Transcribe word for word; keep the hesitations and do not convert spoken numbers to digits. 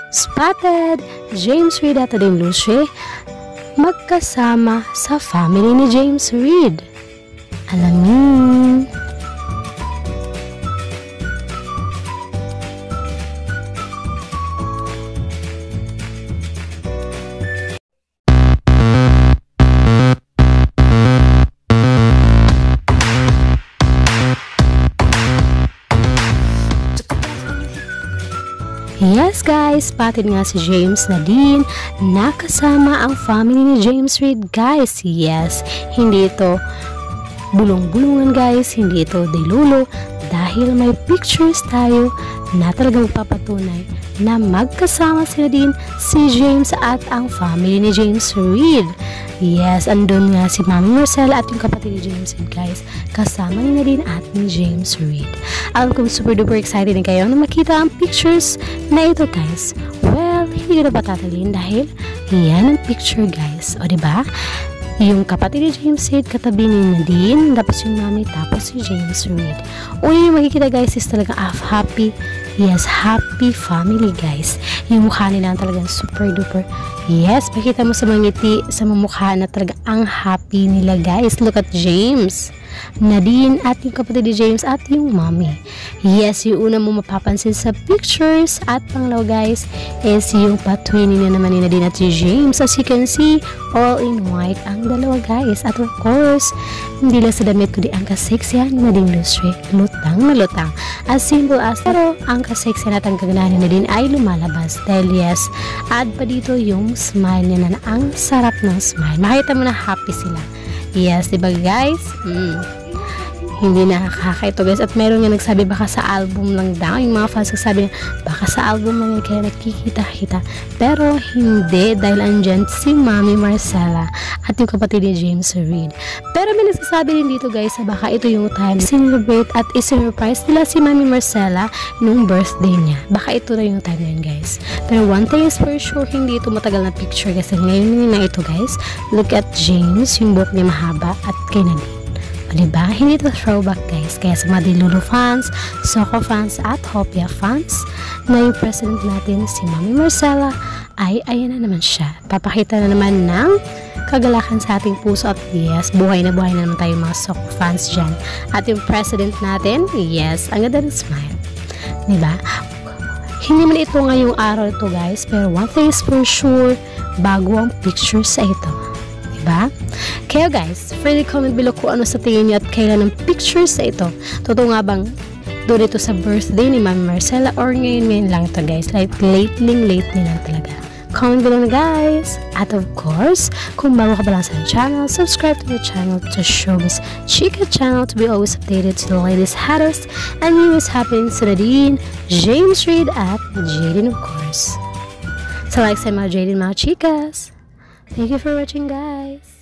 Spotted! James Reid at Nadine Lustre magkasama sa family ni James Reid. Alamin! Yes guys, spotted nga si James Nadine nakasama ang family ni James Reid guys. Yes, hindi ito bulong-bulungan guys, hindi ito dilulo dahil may pictures tayo na talagang papatunay na magkasama sila din si James at ang family ni James Reid. Yes, andun nga si Mami Marcella at yung kapatid ni James Reid guys, kasama ni Nadine at ni James Reid. Alam ko super duper excited din kayo na makita ang pictures na ito guys. Well, hindi ko na patatalin dahil yan ang picture guys. O diba? Yung kapatid ni James Reid katabi ni Nadine, tapos yung mami, tapos si James Reid. O yung makikita guys is talaga ah, happy. Yes, happy family guys. Yung mukha nila talagang super duper. Yes, makita mo sa mga ngiti, sa mga mukha na talaga ang happy nila guys. Look at James, Nadine at yung kapatid ni James at yung mommy. Yes, yung una mo mapapansin sa pictures at panglaw guys is yung patwinning na naman ni Nadine at si James. As you can see, all in white ang dalawa guys. At of course, hindi lang sa damit kundi ang kaseksihan ni Nadine Lustre. Lutang na lutang. As simple as, pero ang kaseksihan at ang kaganahan ni Nadine ay lumalabas. Dahil yes, add pa dito yung smile niya na ang sarap ng smile. Makita mo na happy sila. Yes, diba guys? Hmm. Hindi nakakaka ito guys. At meron nga nagsabi baka sa album lang daw. Yung mga fans nagsabi baka sa album lang kaya nakikita-kita. Pero hindi dahil andyan si Mami Marcella at yung kapatid ni James Reid. Pero may nagsasabi din dito guys na baka ito yung time celebrate at isinurprise nila si Mami Marcella nung birthday niya. Baka ito na yung time na yun guys. Pero one thing is for sure, hindi ito matagal na picture kasi ngayon na ito guys. Look at James, yung buhok niya mahaba at kay Nadine. O diba? Hindi ito throwback guys. Kaya sa mga Dilulu fans, Soko fans at Hopia fans na yung president natin si Mami Marcella ay ayan na naman siya. Papakita na naman ng kagalakan sa ating puso at yes, buhay na buhay na naman tayo mga Soko fans dyan. At yung president natin, yes, ang ganda ng smile. Diba? Hindi man ito ngayong araw ito guys, pero one thing is for sure, bago ang pictures sa ito. Diba? Kaya guys, freely comment below kung ano sa tingin niyo at kailan ng pictures sa ito. Totoo nga bang doon ito sa birthday ni Mami Marcella or ngayon ngayon lang ito guys, like lately lately lang talaga. Comment below na guys. At of course, kung bago ka pa lang sa channel, subscribe to the channel to Showbiz Chika channel to be always updated to the latest, hottest and newest happenings to Nadine, James Reid at Jaden of course. So like sa mga Jaden mga chikas. Thank you for watching guys.